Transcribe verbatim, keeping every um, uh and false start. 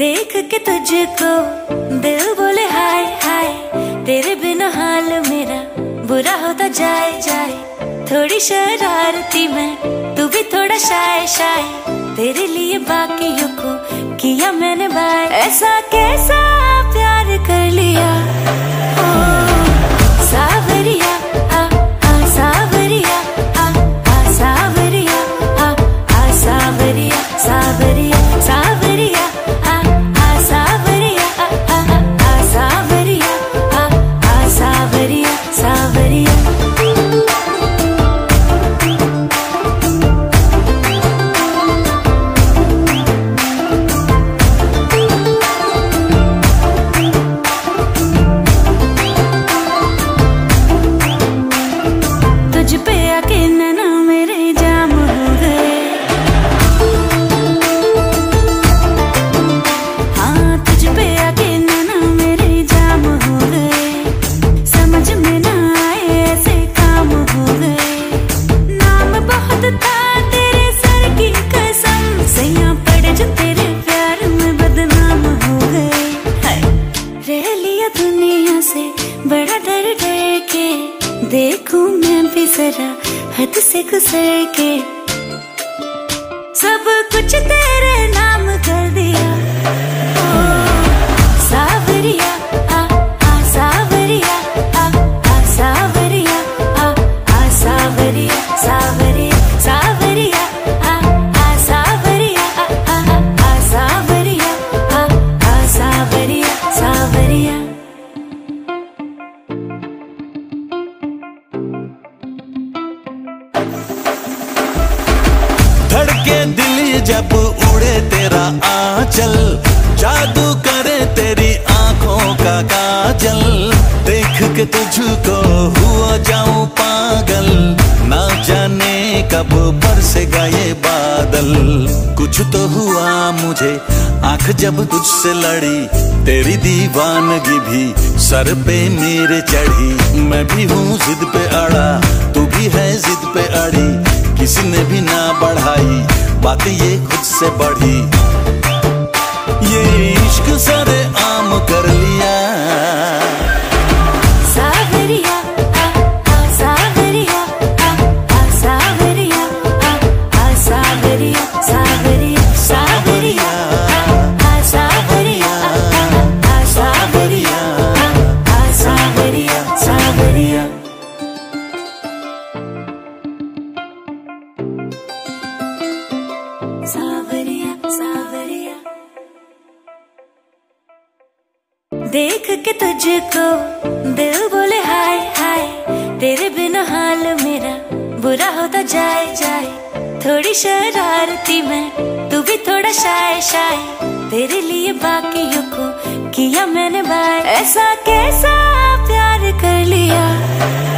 देख के तुझको दिल बोले हाय हाय, तेरे बिना हाल मेरा बुरा होता जाए जाए। थोड़ी शरारती मैं, तू भी थोड़ा शाय शाय, तेरे लिए बाकियों को किया मैंने बाय। ऐसा कैसा प्यार कर लिया ओ सावरिया, आ आ सावरिया, आ आ सावरिया, आ आ सावरिया, सावरिया सावरिया, आ आ सावरिया, आ आ आ सावरिया, आ आ सावरिया सावरिया। तुझ पे आके नैना मेरे जाम हो गए, हाँ तुझ पे आके नैना मेरे जाम हो गए। समझ में ना आए ऐसे काम हो गए। नाम बहुत था तेरे सर की कसम, सैया पड़े जो तेरे प्यार में बदनाम हो गए। हाय रह लिया दुनिया से बड़ा डर डर के, देखूं मैं भी जरा हद से गुजर के। सब कुछ तेरे नाम कर दिया ओ सावरिया, आ आ सावरिया, आ आ सावरिया, आ आ सावरिया सावरिया सावरिया, आ आ सावरिया, आ आ आ सावरिया, आ आ सावरिया सावरिया। धड़के दिल जब उड़े तेरा आंचल, जादू करे तेरी आंखों का काजल। देख के तुझको हुआ जाऊं पागल, ना जाने कब बरसेगा ये बादल। कुछ तो हुआ मुझे आंख जब तुझसे लड़ी, तेरी दीवानगी भी सर पे मेरे चढ़ी। मैं भी हूँ जिद पे अड़ा, तू भी है जिद पे अड़ी, किसी ने भी ना बढ़ाई बातें ये खुद से बढ़ी। ये इश्क सारे आम कर लिया सावरिया, आ आ सावरिया, आ आ सावरिया, आ आ सावरिया सावरिया सावरिया, आ आ सावरिया, आ आ सावरिया, आ आ सावरिया सावरिया। सावरिया सावरिया। देख के तुझको दिल बोले हाय हाय, तेरे बिना हाल मेरा बुरा होता जाए जाए। थोड़ी शरारती मैं, तू भी थोड़ा शाय शाय, तेरे लिए बाकियों को किया मैंने बाय। ऐसा कैसा प्यार कर लिया